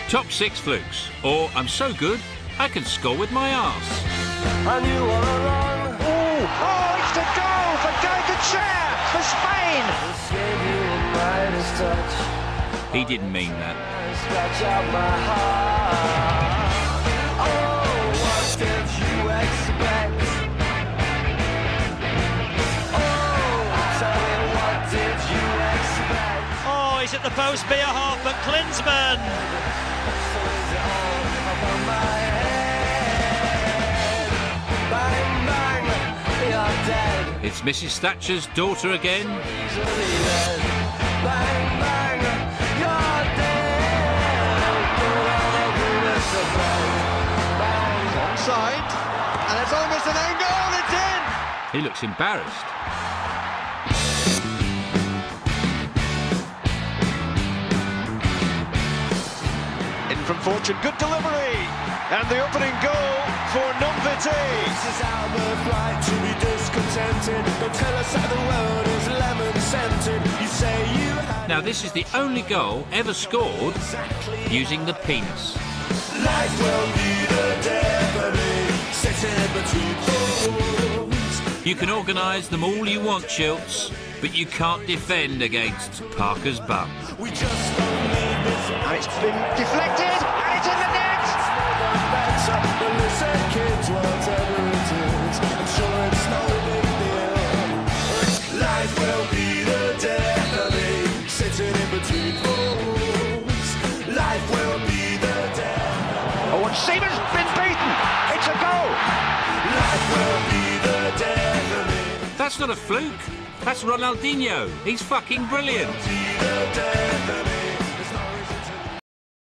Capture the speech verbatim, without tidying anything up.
Top six flukes, or I'm so good I can score with my arse. I knew all along. Oh, oh, it's the goal for Dodgiest for Spain. He didn't mean that. Scratch out my heart. Oh, what did you expect? Oh, tell me, what did you expect? Oh, he's at the post, beer half, but Klinsmann. Bang, bang, you're dead. It's Missus Thatcher's daughter again. Bang, bang, you're dead. Onside, and it's almost an own goal, it's in! He looks embarrassed. In from Fortune, good delivery, and the opening goal for Numviti. This is our birthright to be discontented. Don't tell us that the world is lemon scented. You say you had. Now this is the only goal ever scored using the penis. Life will be the death of me, sitting between fools. You can organise them all you want, Schultz, but you can't defend against Parker's bum. We just don't need this. And it's been deflected, and it's in the net! Better, but listen, kids, whatever it is, I'm sure it's no big deal. Life will be the death of me, sitting in between fools. Life will be the death. Oh, and Seaman's been beaten! It's a goal! Life will be the death of me. That's not a fluke. That's Ronaldinho. He's fucking brilliant.